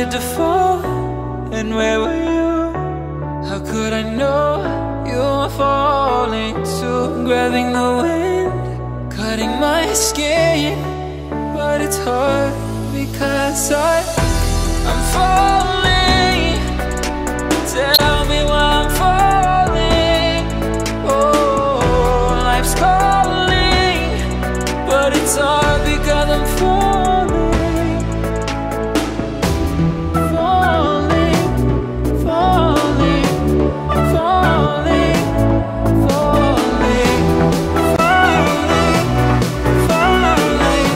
started to fall, and where were you? How could I know you were falling too? Grabbing the wind, cutting my skin, but it's hard because I'm falling. Tell me why I'm falling. Oh, life's calling, but it's hard because I'm falling. Falling, falling, falling, falling, falling, falling,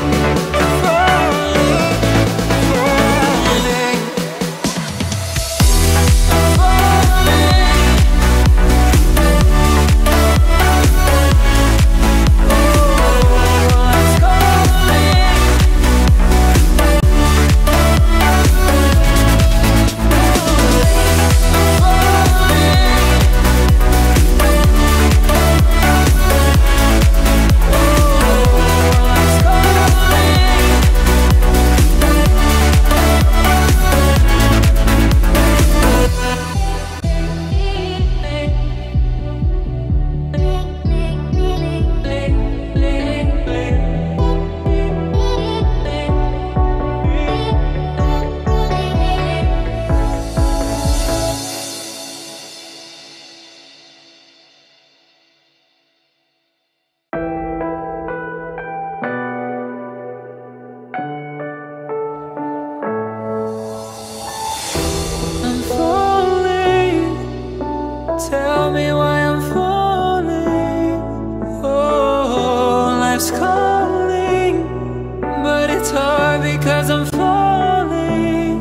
I'm falling. Tell me why I'm falling. Oh, life's calling, but it's hard because I'm falling.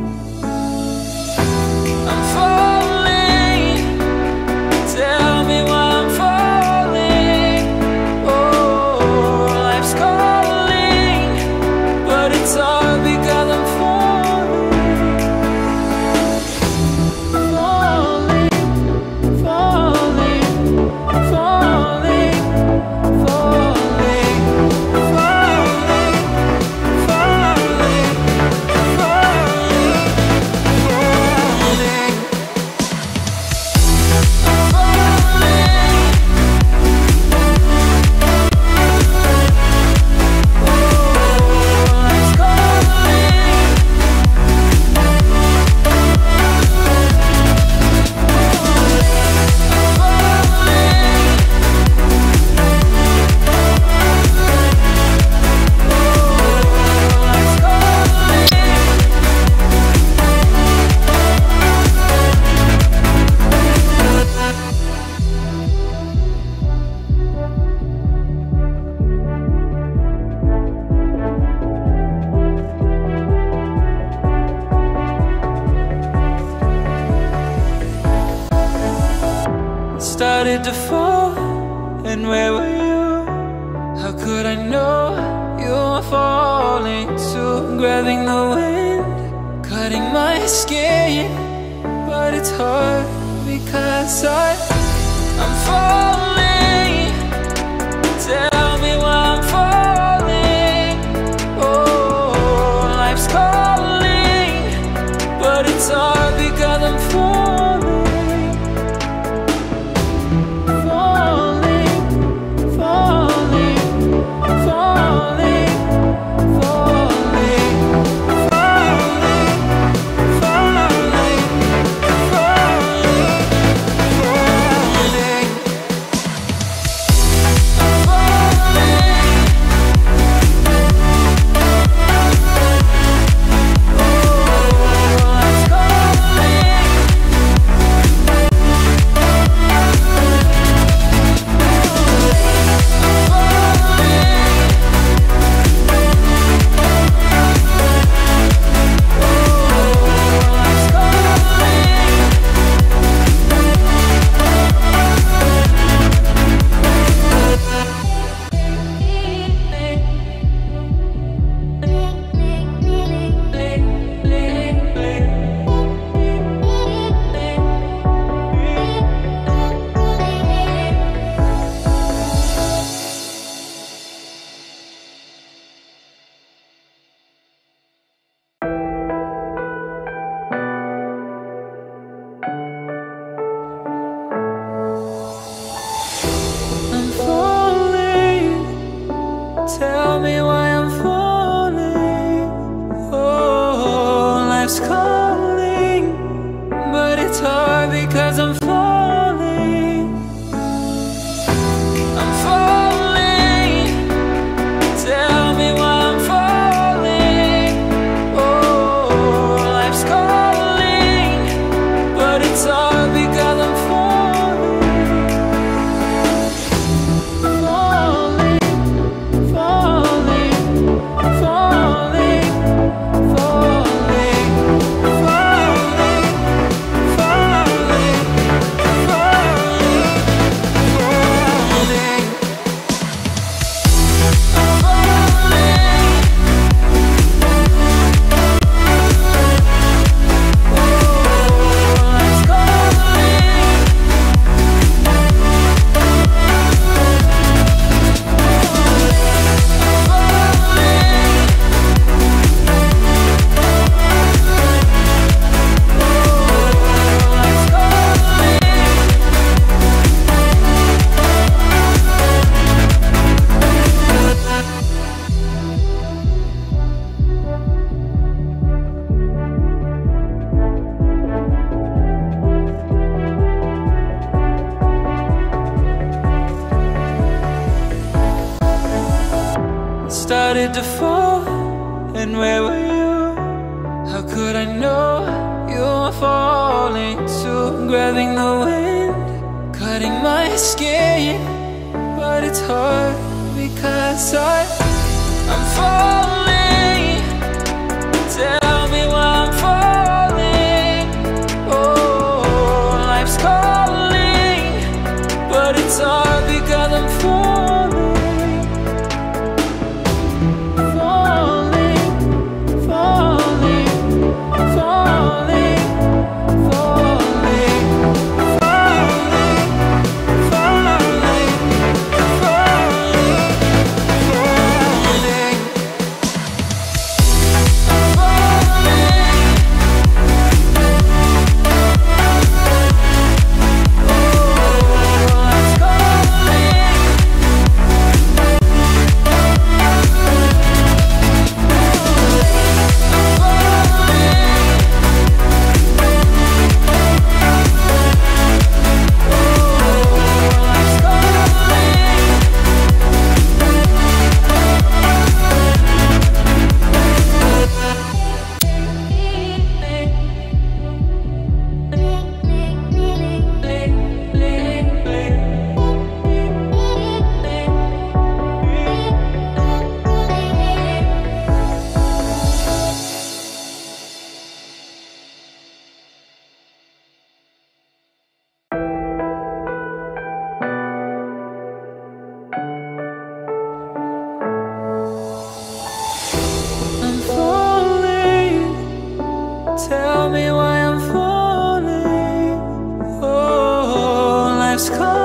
I'm falling. Tell me why I'm falling. Oh, life's calling, but it's hard because I'm falling. Started to fall, and where were you? How could I know you were falling too? Grabbing the wind, cutting my skin, but it's hard because I'm falling. Tell me why I'm falling. Oh, life's calling, but it's hard because I'm falling. Let's go. hard to fall. And where were you? How could I know you were falling too? Grabbing the wind, cutting my skin, but it's hard because I'm falling. Tell me why I'm falling. Oh, life's calling, but it's hard because I'm falling. Falling, falling, falling, falling, falling, falling, Tell me why I'm falling. Oh, life's calling.